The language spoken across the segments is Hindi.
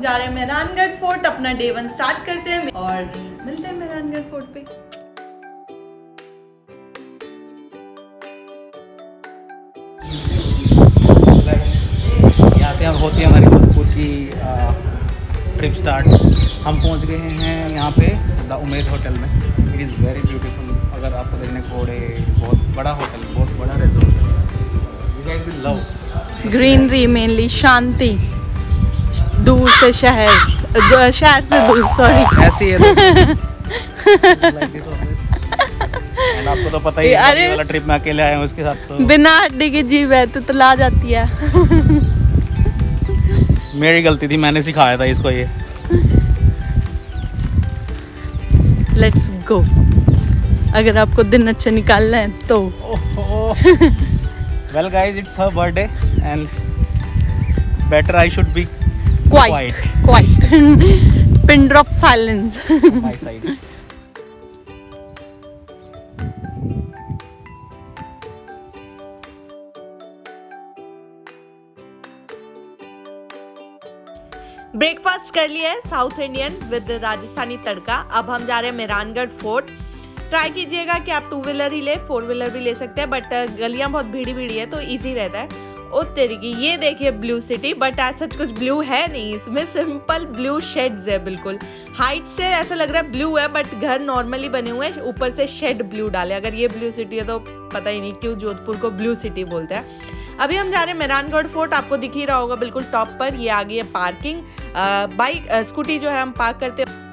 जा रहे हैं मेहरानगढ़ फोर्ट, अपना डे 1 स्टार्ट करते हैं और मिलते हैं मेहरानगढ़ फोर्ट पे। यहाँ से अब होती है हमारी जोधपुर की ट्रिप स्टार्ट। हम पहुँच गए हैं यहाँ पे द उमेद होटल में। It is very beautiful. अगर आपको देखने घोड़े, बहुत बड़ा होटल, बहुत बड़ा resort. You guys will love greenery, mainly शांति, दूर से शहर, शहर से दूर, सॉरी ऐसी है। आपको तो पता ही है, अरे वाला ट्रिप में अकेले आए हैं, उसके साथ तो बिना हड्डी की जीव है तो ला जाती है। मेरी गलती थी, मैंने सिखाया था इसको ये। Let's go. अगर आपको दिन अच्छे निकालना है तो well guys, it's her birthday and better I should be quite pin drop silence my side. Breakfast कर लिया है साउथ इंडियन विद राजस्थानी तड़का। अब हम जा रहे हैं मेहरानगढ़ फोर्ट। ट्राई कीजिएगा कि आप 2 व्हीलर ही ले, 4 व्हीलर भी ले सकते हैं, बट गलियां बहुत भीड़ी है तो इजी रहता है। ओ तेरी की, ये देखिए ब्लू सिटी, बट ऐसा कुछ ब्लू है नहीं, इसमें सिंपल ब्लू शेड्स है। बिल्कुल हाइट से ऐसा लग रहा है ब्लू है, बट घर नॉर्मली बने हुए हैं, ऊपर से शेड ब्लू डाले। अगर ये ब्लू सिटी है तो पता ही नहीं क्यों जोधपुर को ब्लू सिटी बोलते हैं। अभी हम जा रहे हैं मेहरानगढ़ फोर्ट। आपको दिख ही रहा होगा बिल्कुल टॉप पर। ये आ गई है पार्किंग। बाइक स्कूटी जो है हम पार्क करते हैं।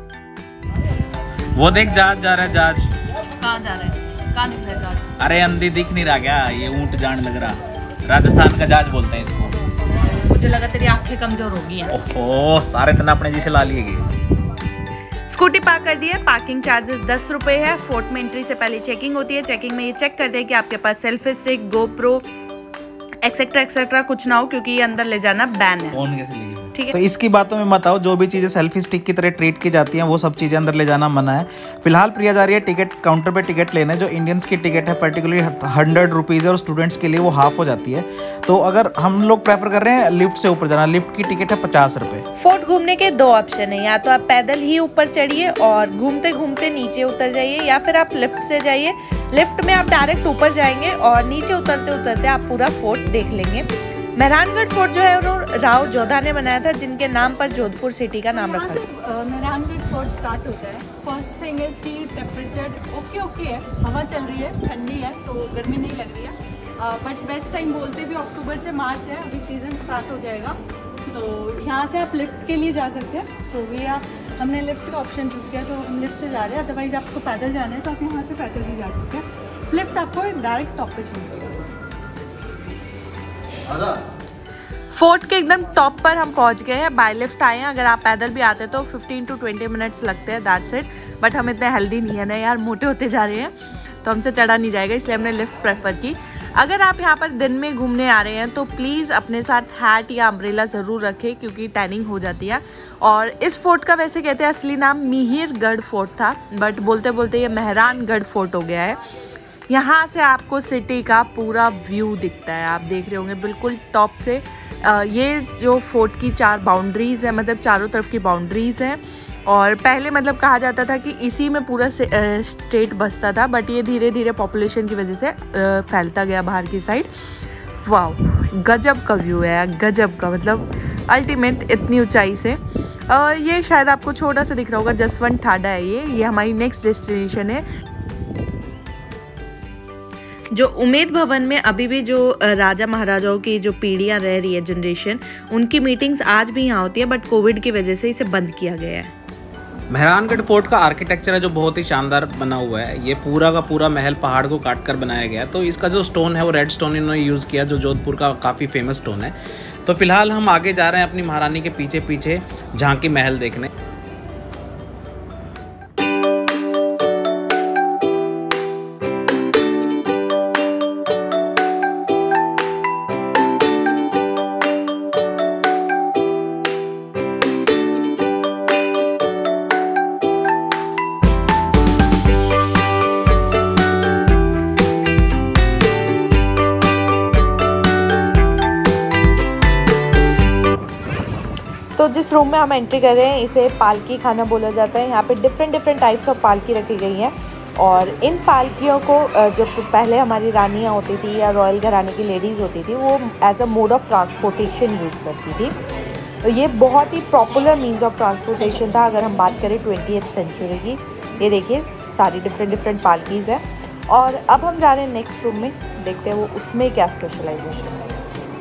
वो देख जहाज जा रहा है। जहाज कहाँ जा रहा है? कहाँ दिख रहा है जहाज? अरे अंधी दिख नहीं रहा क्या? ये ऊंट जान लग रहा। राजस्थान का जहाज बोलते हैं इसको। मुझे लगा तेरी आंखें कमजोर हो गई हैं। ओहो, सारे तना अपने जी से ला लिए गए। स्कूटी पार्क कर दी है। पार्किंग चार्जेस 10 रुपए है। फोर्ट में एंट्री से पहले चेकिंग होती है। चेकिंग में ये चेक करते हैं कि आपके पास सेल्फी स्टिक, गोप्रो एक्सेट्रा कुछ ना हो, क्योंकि ये अंदर ले जाना बैन है। फोन कैसे लेगी? ठीक है, तो इसकी बातों में मत आओ। जो भी चीजें सेल्फी स्टिक की तरह ट्रीट की जाती हैं वो सब चीजें अंदर ले जाना मना है। फिलहाल प्रिया जा रही है टिकट काउंटर पे टिकट लेने। जो इंडियंस की टिकट है पर्टिकुलरली 100 रुपीज़ है और स्टूडेंट्स के लिए वो हाफ हो जाती है। तो अगर हम लोग प्रेफर कर रहे हैं लिफ्ट से ऊपर जाना, लिफ्ट की टिकट है 50 रुपए। फोर्ट घूमने के 2 ऑप्शन है, या तो आप पैदल ही ऊपर चढ़िए और घूमते घूमते नीचे उतर जाइए, या फिर आप लिफ्ट से जाइए। लिफ्ट में आप डायरेक्ट ऊपर जाएंगे और नीचे उतरते उतरते आप पूरा फोर्ट देख लेंगे। मेहरानगढ़ फोर्ट जो है वो राव जोधा ने बनाया था, जिनके नाम पर जोधपुर सिटी का नाम रखा है। मेहरानगढ़ फोर्ट स्टार्ट होता है। फर्स्ट थिंग इज कि टेम्परेचर ओके है, हवा चल रही है, ठंडी है तो गर्मी नहीं लग रही है। बट बेस्ट टाइम बोलते भी अक्टूबर से मार्च है, अभी सीज़न स्टार्ट हो जाएगा। तो यहाँ से आप लिफ्ट के लिए जा सकते हैं। सो भैया हमने लिफ्ट का ऑप्शन चूज़ किया तो हम लिफ्ट से जा रहे हैं। अदरवाइज आपको पैदल जाना है तो आप यहाँ से पैदल भी जा सकते हैं। लिफ्ट आपको डायरेक्ट टॉप पे छोड़ देगा। फोर्ट के एकदम टॉप पर हम पहुंच गए हैं। बाय लिफ्ट आए हैं। अगर आप पैदल भी आते तो 15 to 20 मिनट्स लगते हैं, दैट्स इट। बट हम इतने हेल्दी नहीं है ना यार, मोटे होते जा रहे हैं तो हमसे चढ़ा नहीं जाएगा, इसलिए हमने लिफ्ट प्रेफर की। अगर आप यहाँ पर दिन में घूमने आ रहे हैं तो प्लीज़ अपने साथ हैट या अम्ब्रेला ज़रूर रखें, क्योंकि टैनिंग हो जाती है। और इस फोर्ट का वैसे कहते हैं असली नाम मिहिरगढ़ फोर्ट था, बट बोलते बोलते ये मेहरानगढ़ फोर्ट हो गया है। यहाँ से आपको सिटी का पूरा व्यू दिखता है, आप देख रहे होंगे बिल्कुल टॉप से। ये जो फोर्ट की 4 बाउंड्रीज़ है, मतलब चारों तरफ की बाउंड्रीज़ हैं। और पहले मतलब कहा जाता था कि इसी में पूरा स्टेट बसता था, बट ये धीरे धीरे पॉपुलेशन की वजह से फैलता गया बाहर की साइड। वाह, गजब का व्यू है, गजब का, मतलब अल्टीमेट इतनी ऊंचाई से। ये शायद आपको छोटा सा दिख रहा होगा, जसवंत ठाडा है ये हमारी नेक्स्ट डेस्टिनेशन है। जो उमेद भवन में अभी भी जो राजा महाराजाओं की जो पीढ़ियाँ रह रही है, जनरेशन, उनकी मीटिंग्स आज भी यहाँ होती है, बट कोविड की वजह से इसे बंद किया गया है। मेहरानगढ़ फोर्ट का आर्किटेक्चर है जो बहुत ही शानदार बना हुआ है। ये पूरा का पूरा महल पहाड़ को काट कर बनाया गया है। तो इसका जो स्टोन है वो रेड स्टोन इन्होंने यूज़ किया, जो जोधपुर का काफ़ी फेमस स्टोन है। तो फिलहाल हम आगे जा रहे हैं अपनी महारानी के पीछे पीछे झांकी महल देखने। तो जिस रूम में हम एंट्री कर रहे हैं इसे पालकी खाना बोला जाता है। यहाँ पे डिफरेंट टाइप्स ऑफ पालकी रखी गई हैं और इन पालकियों को जो पहले हमारी रानियाँ होती थी या रॉयल घराने की लेडीज़ होती थी वो as a mode of transportation use करती थी। तो ये बहुत ही पॉपुलर मीन्स ऑफ ट्रांसपोर्टेशन था अगर हम बात करें 20th सेंचुरी की। ये देखिए सारी डिफरेंट पालकीज़ है। और अब हम जा रहे हैं नेक्स्ट रूम में, देखते हैं वो उसमें क्या स्पेशलाइजेशन है।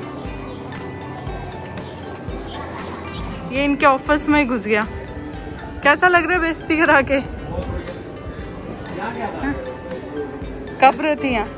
ये इनके ऑफिस में घुस गया। कैसा लग रहा है बेइज्जती करा के? कब रहती हैं?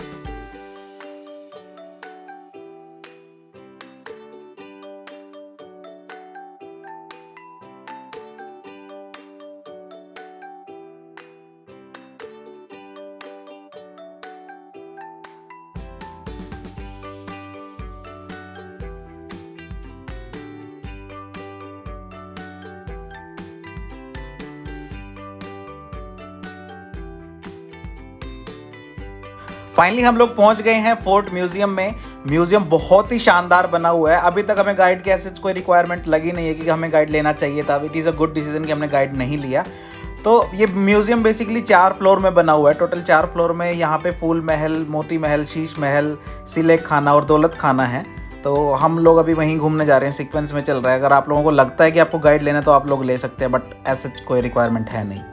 फाइनली हम लोग पहुंच गए हैं फोर्ट म्यूजियम में। म्यूजियम बहुत ही शानदार बना हुआ है। अभी तक हमें गाइड की ऐसे कोई रिक्वायरमेंट लगी नहीं है कि हमें गाइड लेना चाहिए था। It is a good decision कि हमने गाइड नहीं लिया। तो ये म्यूजियम बेसिकली 4 फ्लोर में बना हुआ है। टोटल 4 फ्लोर में यहाँ पे फूल महल, मोती महल, शीश महल, सिलेक खाना और दौलत खाना है। तो हम लोग अभी वहीं घूमने जा रहे हैं, सीक्वेंस में चल रहा है। अगर आप लोगों को लगता है कि आपको गाइड लेना है तो आप लोग ले सकते हैं, बट ऐसे कोई रिक्वायरमेंट है नहीं।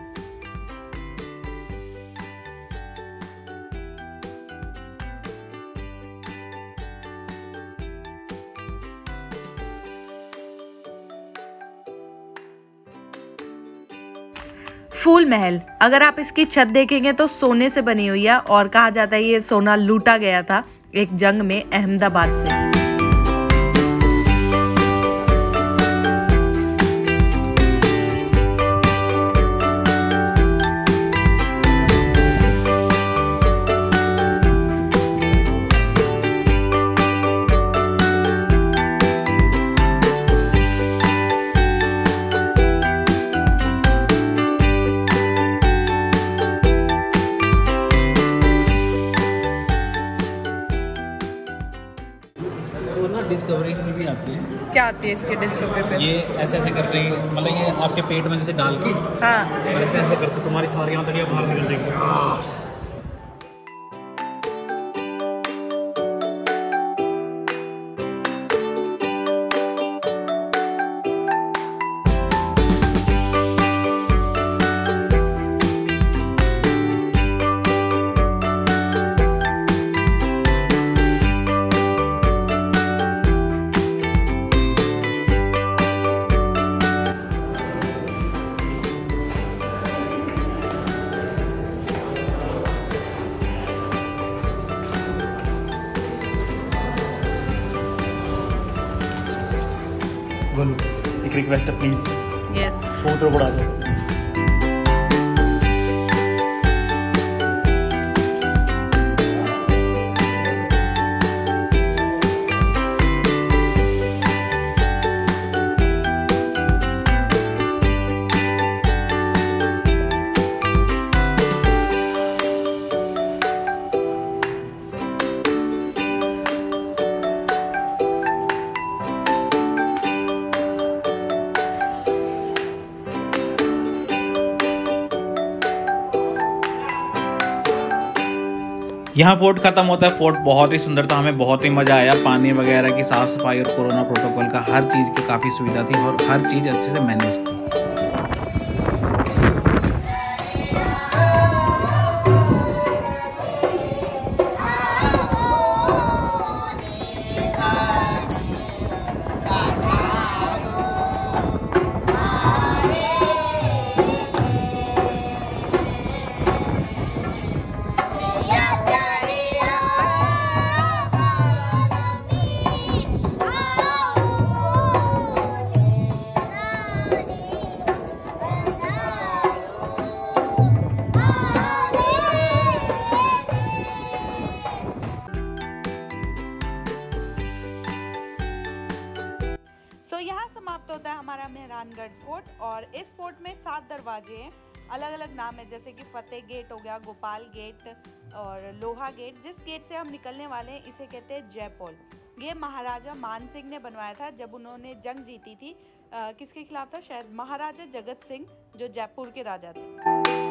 फूल महल, अगर आप इसकी छत देखेंगे तो सोने से बनी हुई है और कहा जाता है ये सोना लूटा गया था एक जंग में अहमदाबाद से। डिस्कवरी में भी आती है। क्या आती है इसके डिस्कवरी पे? ये ऐसे ऐसे करके, मतलब ये आपके पेट में जैसे डाल के, हाँ, और ऐसे ऐसे करके तुम्हारी सारी आंतड़ियाँ बाहर निकल जाएगी। एक रिक्वेस्ट है प्लीज, यस, फोटो बढ़ा दो। यहाँ फोर्ट खत्म होता है। फोर्ट बहुत ही सुंदर था, हमें बहुत ही मज़ा आया। पानी वगैरह की साफ़ सफाई और कोरोना प्रोटोकॉल का हर चीज़ की काफ़ी सुविधा थी और हर चीज़ अच्छे से मैनेज थी। यहाँ समाप्त होता है हमारा मेहरानगढ़ फोर्ट। और इस फोर्ट में 7 दरवाजे हैं, अलग अलग नाम है, जैसे कि फतेह गेट हो गया, गोपाल गेट और लोहा गेट। जिस गेट से हम निकलने वाले हैं इसे कहते हैं जयपौल। ये महाराजा मान सिंह ने बनवाया था जब उन्होंने जंग जीती थी। किसके खिलाफ था? शायद महाराजा जगत सिंह, जो जयपुर के राजा थे।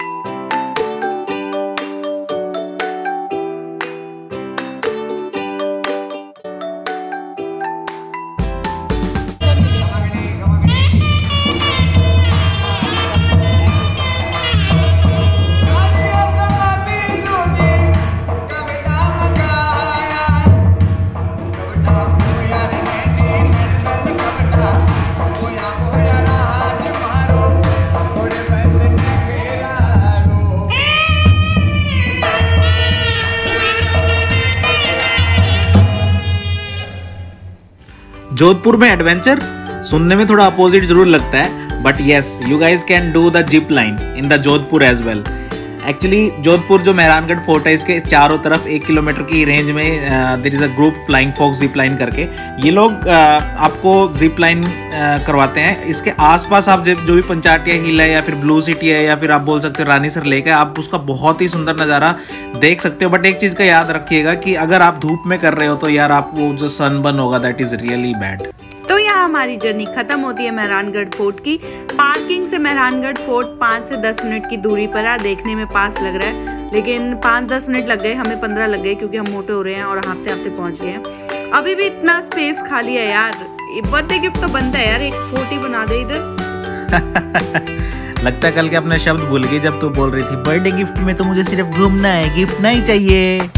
जोधपुर में एडवेंचर सुनने में थोड़ा अपोजिट जरूर लगता है, but yes you guys can do the zip line in the Jodhpur as well. Actually Jodhpur जो मेहरानगढ़ फोर्ट है, इसके चारों तरफ 1 किलोमीटर की रेंज में there is a group flying fox zip line करके। ये लोग आपको जिप लाइन करवाते हैं। इसके आसपास आप जो भी पंचाटिया हिल है या फिर ब्लू सिटी है या फिर आप बोल सकते हो रानीसर लेक है, आप उसका बहुत ही सुंदर नज़ारा देख सकते हो। बट एक चीज़ का याद रखिएगा कि अगर आप धूप में कर रहे हो तो यार आपको जो सनबर्न होगा दैट इज़ रियली बैड। तो यहाँ हमारी जर्नी खत्म होती है मेहरानगढ़ फोर्ट की। पार्किंग से मेहरानगढ़ फोर्ट 5 से 10 मिनट की दूरी पर है। देखने में पास लग रहा है, लेकिन 5-10 मिनट लग गए, हमें 15 लग गए क्योंकि हम मोटे हो रहे हैं और हफ्ते हफ्ते पहुँच गए हैं। अभी भी इतना स्पेस खाली है यार। बर्थडे गिफ्ट तो बनता है यार, एक फोर्ट ही बना दे इधर। लगता है कल के अपने शब्द भूल गई जब तू बोल रही थी बर्थडे गिफ्ट में तो मुझे सिर्फ घूमना है, गिफ्ट नहीं चाहिए।